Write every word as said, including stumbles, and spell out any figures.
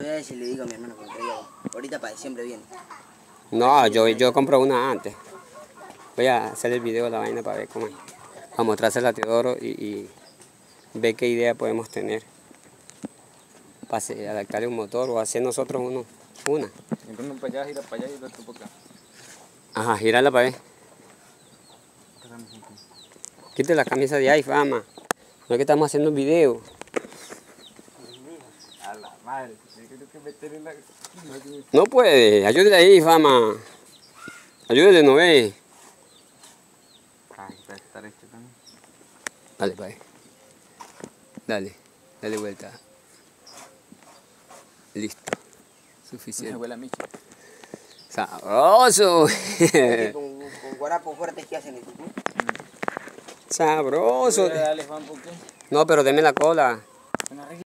Voy a ver si le digo a mi hermano que me traiga. Ahorita para diciembre viene. No, yo, yo compro una antes. Voy a hacer el video de la vaina para ver cómo es. A mostrársela a Teodoro y, y ver qué idea podemos tener. Para adaptarle un motor o hacer nosotros uno, una. Uno para allá, gira para allá y el otro para acá. Ajá, girarla para ver. Quite la camisa de ahí, fama. No es que estamos haciendo un video. A la madre, tengo que meter en la... No puede, ayúdele ahí, fama. Ayúdele, no ve. Ay, para estar hecho también. Dale, pa' ahí. Dale, dale vuelta. Listo. Suficiente. Huele a micha. ¡Sabroso! con, con guarapos fuertes que hacen el cucú. ¡Sabroso! Dale, Juan, ¿por qué? No, pero deme la cola.